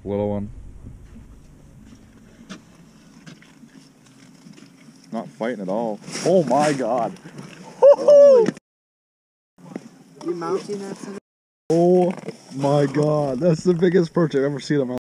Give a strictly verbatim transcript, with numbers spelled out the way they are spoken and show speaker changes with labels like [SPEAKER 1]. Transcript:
[SPEAKER 1] Little one. Not fighting at all. Oh my god.
[SPEAKER 2] You mounting that?
[SPEAKER 1] Oh my god. That's the biggest perch I've ever seen in my life.